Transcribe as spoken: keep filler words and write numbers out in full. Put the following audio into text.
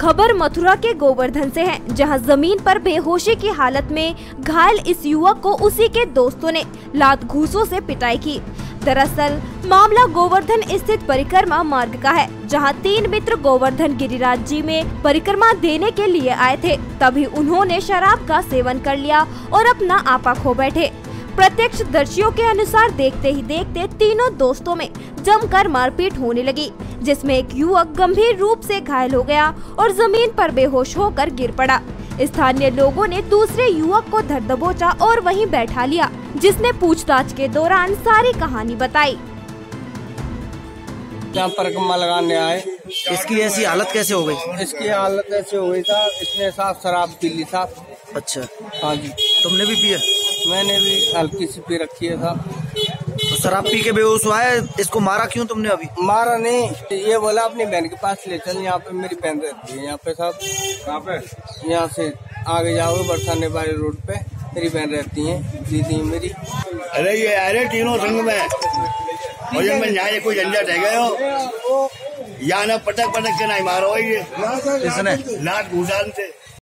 खबर मथुरा के गोवर्धन से है, जहां जमीन पर बेहोशी की हालत में घायल इस युवक को उसी के दोस्तों ने लात घूंसों से पिटाई की। दरअसल मामला गोवर्धन स्थित परिक्रमा मार्ग का है, जहां तीन मित्र गोवर्धन गिरिराज जी में परिक्रमा देने के लिए आए थे। तभी उन्होंने शराब का सेवन कर लिया और अपना आपा खो बैठे। प्रत्यक्षदर्शियों के अनुसार देखते ही देखते तीनों दोस्तों में जमकर मारपीट होने लगी, जिसमें एक युवक गंभीर रूप से घायल हो गया और जमीन पर बेहोश होकर गिर पड़ा। स्थानीय लोगों ने दूसरे युवक को धर दबोचा और वहीं बैठा लिया, जिसने पूछताछ के दौरान सारी कहानी बताई। यहाँ परिक्रमा लगाने आए। इसकी ऐसी हालत कैसे हो गई? इसकी हालत ऐसे हो गई साहब, इसने साहब शराब पी ली साहब। अच्छा, हाँ जी। तुमने भी पिया? मैंने भी हल्की सी पी रखी है साहब। तो शराब पी के बेहोश हुआ है, इसको मारा क्यों तुमने? अभी मारा नहीं, ये बोला अपनी बहन के पास ले चल, यहाँ पे मेरी बहन रहती है यहाँ पे साहब। कहाँ पे? यहाँ से आगे जाओगे बरसाने वाले रोड पे मेरी बहन रहती है, दीदी मेरी। अरे ये अरे तीनों संग में भोजन में यहाँ कोई झंझट है गए हो, यहाँ ना पटक पटक के नहीं मारो ये इसने लात घुसान से।